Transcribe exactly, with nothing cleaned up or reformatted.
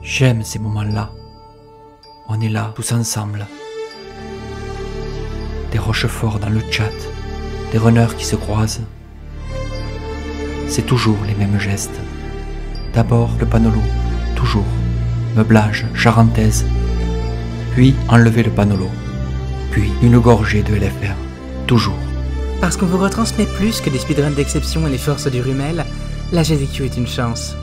J'aime ces moments-là. On est là, tous ensemble. Des Rochefort dans le chat, des runners qui se croisent. C'est toujours les mêmes gestes. D'abord le panolo, toujours. Meublage, charentaise. Puis enlever le panolo. Puis une gorgée de L F R, toujours. Parce qu'on vous retransmet plus que des speedruns d'exception et les forces du rumel, la G D Q est une chance.